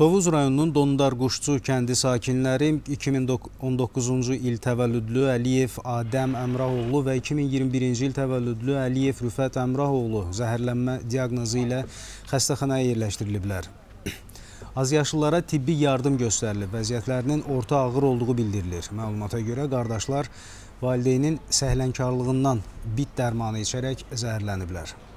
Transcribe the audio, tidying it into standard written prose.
Tovuz rayonunun Dondarquşçu kəndi sakinləri 2019-cu il təvəllüdlü Əliyev Adəm Əmrahoğlu və 2021-ci il təvəllüdlü Əliyev Rüfət Əmrahoğlu zəhərlənmə diaqnozu ilə xəstəxanaya yerləşdiriliblər. Azyaşlılara tibbi yardım göstərilib, vəziyyətlərinin orta ağır olduğu bildirilir. Məlumata görə qardaşlar valideynin səhlənkarlığından bit dərmanı içərək zəhərləniblər.